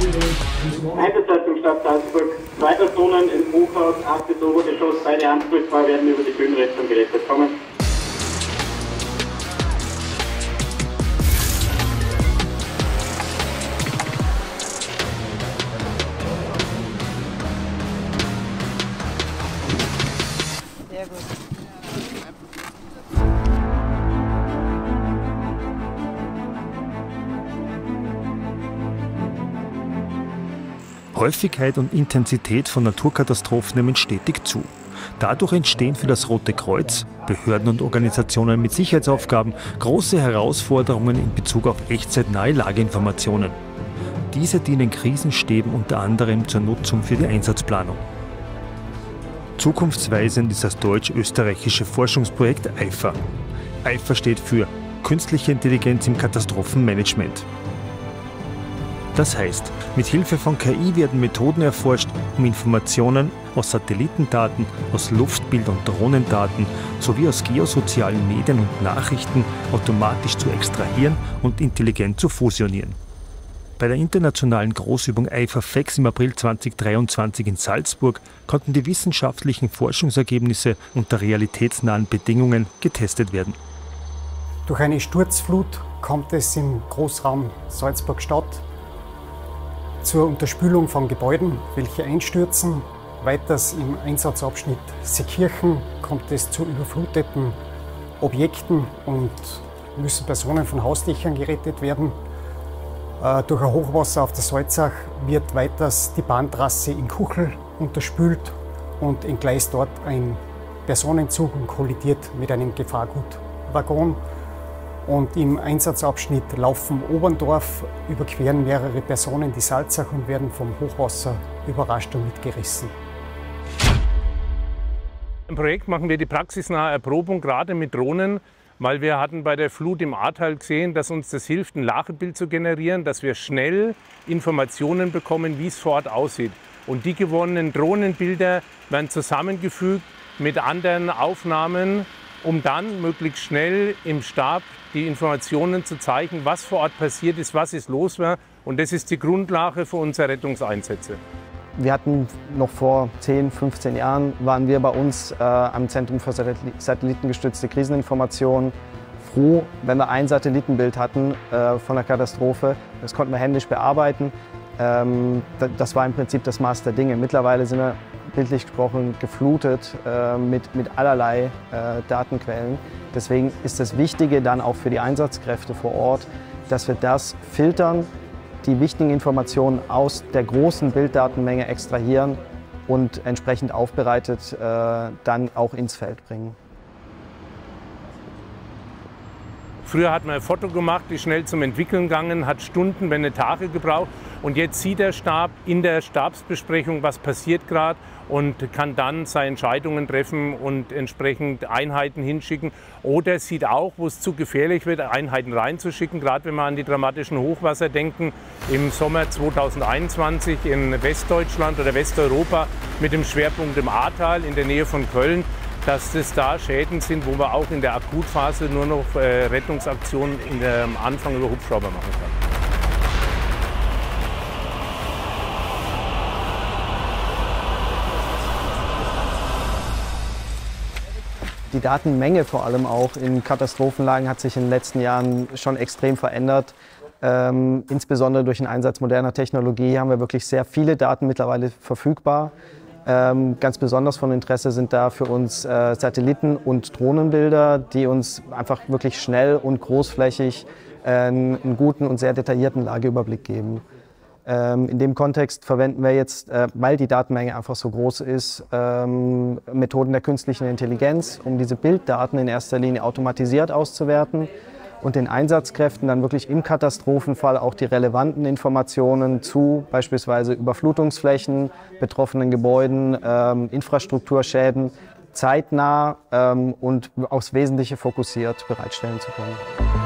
Einsatzleitung Stadt Salzburg. 2 Personen im Hochhaus, 8. Obergeschoss, beide anspruchsvoll werden über die Kühnrettung gerettet. Kommen. Sehr gut. Häufigkeit und Intensität von Naturkatastrophen nehmen stetig zu. Dadurch entstehen für das Rote Kreuz, Behörden und Organisationen mit Sicherheitsaufgaben große Herausforderungen in Bezug auf echtzeitnahe Lageinformationen. Diese dienen Krisenstäben unter anderem zur Nutzung für die Einsatzplanung. Zukunftsweisend ist das deutsch-österreichische Forschungsprojekt EIFA. EIFA steht für Künstliche Intelligenz im Katastrophenmanagement. Das heißt, mit Hilfe von KI werden Methoden erforscht, um Informationen aus Satellitendaten, aus Luftbild- und Drohnendaten sowie aus geosozialen Medien und Nachrichten automatisch zu extrahieren und intelligent zu fusionieren. Bei der internationalen Großübung EIFA FEX im April 2023 in Salzburg konnten die wissenschaftlichen Forschungsergebnisse unter realitätsnahen Bedingungen getestet werden. Durch eine Sturzflut kommt es im Großraum Salzburg-Stadt zur Unterspülung von Gebäuden, welche einstürzen. Weiters im Einsatzabschnitt Seekirchen kommt es zu überfluteten Objekten und müssen Personen von Hausdächern gerettet werden. Durch ein Hochwasser auf der Salzach wird weiters die Bahntrasse in Kuchel unterspült und entgleist dort ein Personenzug und kollidiert mit einem Gefahrgutwaggon. Und im Einsatzabschnitt Laufen-Oberndorf überqueren mehrere Personen die Salzach und werden vom Hochwasser überrascht und mitgerissen. Im Projekt machen wir die praxisnahe Erprobung, gerade mit Drohnen, weil wir hatten bei der Flut im Ahrtal gesehen, dass uns das hilft, ein Lagebild zu generieren, dass wir schnell Informationen bekommen, wie es vor Ort aussieht. Und die gewonnenen Drohnenbilder werden zusammengefügt mit anderen Aufnahmen, um dann möglichst schnell im Stab die Informationen zu zeigen, was vor Ort passiert ist, was ist los war. Und das ist die Grundlage für unsere Rettungseinsätze. Wir hatten noch vor 10, 15 Jahren, waren wir bei uns am Zentrum für satellitengestützte Kriseninformation froh, wenn wir ein Satellitenbild hatten von der Katastrophe. Das konnten wir händisch bearbeiten. Das war im Prinzip das Maß der Dinge. Mittlerweile sind wir bildlich gesprochen geflutet mit allerlei Datenquellen. Deswegen ist das Wichtige dann auch für die Einsatzkräfte vor Ort, dass wir das filtern, die wichtigen Informationen aus der großen Bilddatenmenge extrahieren und entsprechend aufbereitet dann auch ins Feld bringen. Früher hat man ein Foto gemacht, ist schnell zum Entwickeln gegangen, hat Stunden, wenn nicht Tage gebraucht. Und jetzt sieht der Stab in der Stabsbesprechung, was passiert gerade und kann dann seine Entscheidungen treffen und entsprechend Einheiten hinschicken. Oder sieht auch, wo es zu gefährlich wird, Einheiten reinzuschicken. Gerade wenn wir an die dramatischen Hochwasser denken, im Sommer 2021 in Westdeutschland oder Westeuropa mit dem Schwerpunkt im Ahrtal in der Nähe von Köln, dass das da Schäden sind, wo man auch in der Akutphase nur noch Rettungsaktionen am Anfang über Hubschrauber machen kann. Die Datenmenge vor allem auch in Katastrophenlagen hat sich in den letzten Jahren schon extrem verändert. Insbesondere durch den Einsatz moderner Technologie haben wir wirklich sehr viele Daten mittlerweile verfügbar. Ganz besonders von Interesse sind da für uns Satelliten- und Drohnenbilder, die uns einfach wirklich schnell und großflächig einen guten und sehr detaillierten Lageüberblick geben. In dem Kontext verwenden wir jetzt, weil die Datenmenge einfach so groß ist, Methoden der künstlichen Intelligenz, um diese Bilddaten in erster Linie automatisiert auszuwerten und den Einsatzkräften dann wirklich im Katastrophenfall auch die relevanten Informationen zu beispielsweise Überflutungsflächen, betroffenen Gebäuden, Infrastrukturschäden zeitnah und aufs Wesentliche fokussiert bereitstellen zu können.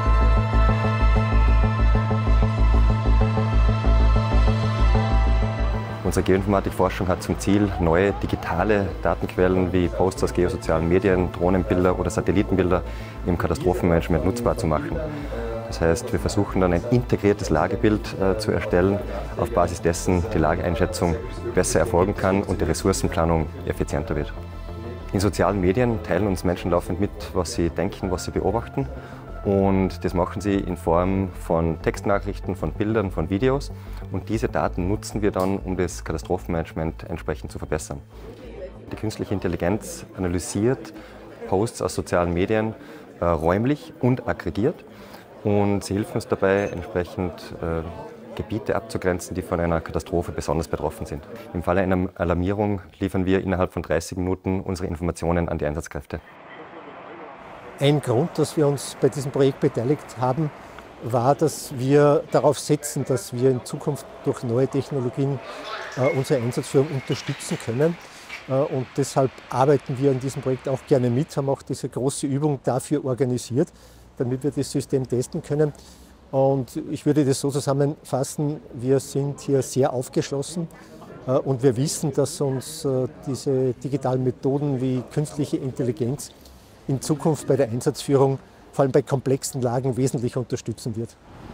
Unsere Geoinformatikforschung hat zum Ziel, neue digitale Datenquellen wie Posts aus geosozialen Medien, Drohnenbilder oder Satellitenbilder im Katastrophenmanagement nutzbar zu machen. Das heißt, wir versuchen dann ein integriertes Lagebild zu erstellen, auf Basis dessen die Lageeinschätzung besser erfolgen kann und die Ressourcenplanung effizienter wird. In sozialen Medien teilen uns Menschen laufend mit, was sie denken, was sie beobachten. Und das machen sie in Form von Textnachrichten, von Bildern, von Videos. Und diese Daten nutzen wir dann, um das Katastrophenmanagement entsprechend zu verbessern. Die künstliche Intelligenz analysiert Posts aus sozialen Medien räumlich und aggregiert. Und sie hilft uns dabei, entsprechend Gebiete abzugrenzen, die von einer Katastrophe besonders betroffen sind. Im Falle einer Alarmierung liefern wir innerhalb von 30 Minuten unsere Informationen an die Einsatzkräfte. Ein Grund, dass wir uns bei diesem Projekt beteiligt haben, war, dass wir darauf setzen, dass wir in Zukunft durch neue Technologien unsere Einsatzführung unterstützen können. Und deshalb arbeiten wir an diesem Projekt auch gerne mit, haben auch diese große Übung dafür organisiert, damit wir das System testen können. Und ich würde das so zusammenfassen, wir sind hier sehr aufgeschlossen und wir wissen, dass uns diese digitalen Methoden wie künstliche Intelligenz in Zukunft bei der Einsatzführung, vor allem bei komplexen Lagen, wesentlich unterstützen wird.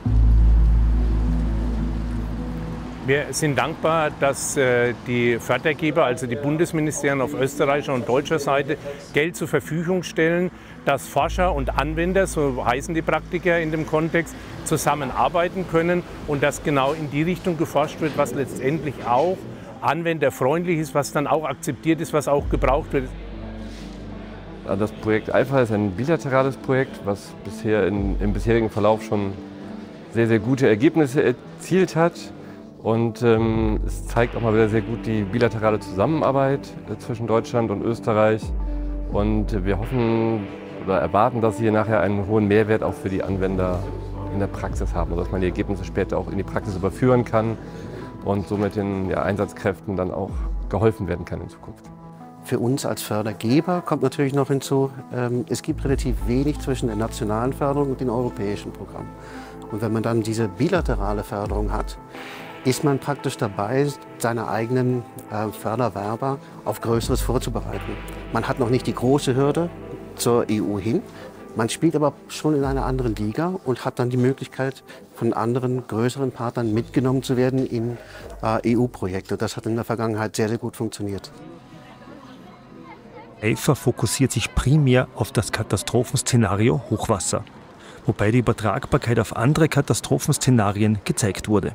Wir sind dankbar, dass die Fördergeber, also die Bundesministerien auf österreichischer und deutscher Seite, Geld zur Verfügung stellen, dass Forscher und Anwender, so heißen die Praktiker in dem Kontext, zusammenarbeiten können und dass genau in die Richtung geforscht wird, was letztendlich auch anwenderfreundlich ist, was dann auch akzeptiert ist, was auch gebraucht wird. Das Projekt AIFA ist ein bilaterales Projekt, was bisher im bisherigen Verlauf schon sehr, sehr gute Ergebnisse erzielt hat. Und es zeigt auch mal wieder sehr gut die bilaterale Zusammenarbeit zwischen Deutschland und Österreich. Und wir hoffen oder erwarten, dass sie nachher einen hohen Mehrwert auch für die Anwender in der Praxis haben, sodass man die Ergebnisse später auch in die Praxis überführen kann und somit den Einsatzkräften dann auch geholfen werden kann in Zukunft. Für uns als Fördergeber kommt natürlich noch hinzu, es gibt relativ wenig zwischen der nationalen Förderung und den europäischen Programmen. Und wenn man dann diese bilaterale Förderung hat, ist man praktisch dabei, seine eigenen Förderwerber auf Größeres vorzubereiten. Man hat noch nicht die große Hürde zur EU hin, man spielt aber schon in einer anderen Liga und hat dann die Möglichkeit, von anderen größeren Partnern mitgenommen zu werden in EU-Projekte. Das hat in der Vergangenheit sehr, sehr gut funktioniert. AIFA fokussiert sich primär auf das Katastrophenszenario Hochwasser, wobei die Übertragbarkeit auf andere Katastrophenszenarien gezeigt wurde.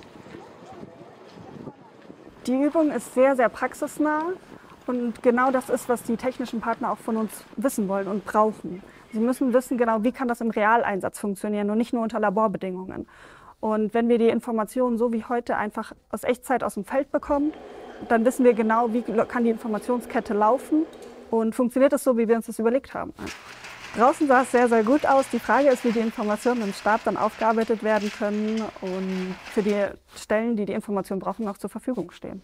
Die Übung ist sehr, sehr praxisnah und genau das ist, was die technischen Partner auch von uns wissen wollen und brauchen. Sie müssen wissen, genau, wie kann das im Realeinsatz funktionieren und nicht nur unter Laborbedingungen. Und wenn wir die Informationen so wie heute einfach aus Echtzeit aus dem Feld bekommen, dann wissen wir genau, wie kann die Informationskette laufen und funktioniert das so, wie wir uns das überlegt haben. Draußen sah es sehr, sehr gut aus. Die Frage ist, wie die Informationen im Stab dann aufgearbeitet werden können und für die Stellen, die die Informationen brauchen, noch zur Verfügung stehen.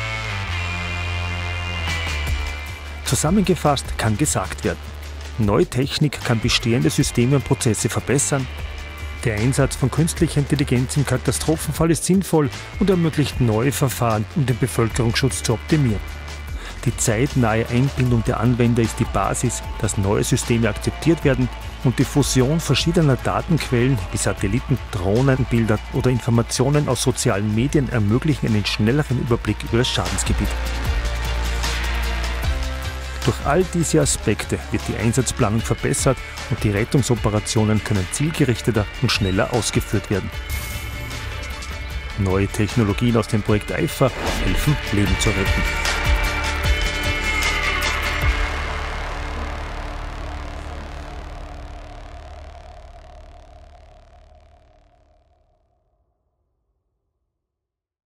Zusammengefasst kann gesagt werden, neue Technik kann bestehende Systeme und Prozesse verbessern. Der Einsatz von künstlicher Intelligenz im Katastrophenfall ist sinnvoll und ermöglicht neue Verfahren, um den Bevölkerungsschutz zu optimieren. Die zeitnahe Einbindung der Anwender ist die Basis, dass neue Systeme akzeptiert werden und die Fusion verschiedener Datenquellen wie Satelliten, Drohnenbilder oder Informationen aus sozialen Medien ermöglichen einen schnelleren Überblick über das Schadensgebiet. Durch all diese Aspekte wird die Einsatzplanung verbessert und die Rettungsoperationen können zielgerichteter und schneller ausgeführt werden. Neue Technologien aus dem Projekt AIFA helfen, Leben zu retten.